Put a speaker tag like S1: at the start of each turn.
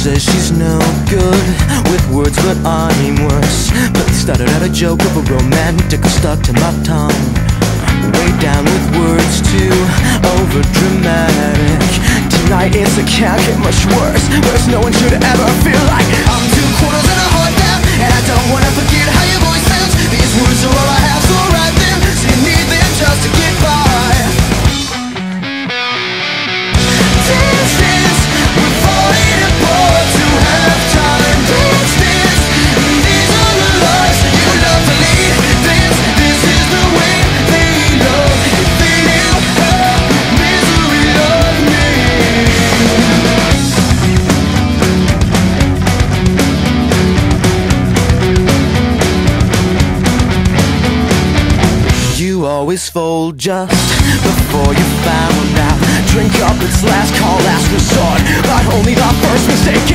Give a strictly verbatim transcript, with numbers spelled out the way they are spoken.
S1: says she's no good with words, but I'm worse. But started out a joke of a romantic stuck to my tongue. Way down with words too over dramatic. Tonight it's a can't get much worse. Worse, no one should ever feel like I'm two quarters and a heart down, and I don't wanna forget how your voice sounds. These words are all I have, so write them, so you need them just to get by. Dance, dance, we're falling apart to have time. Dance, dance, these are the lives you love to lead. Dance, this is the way they love. If they knew how misery loved me. You always fold just before you found out. Drink up, it's last call, last resort, but only the first mistake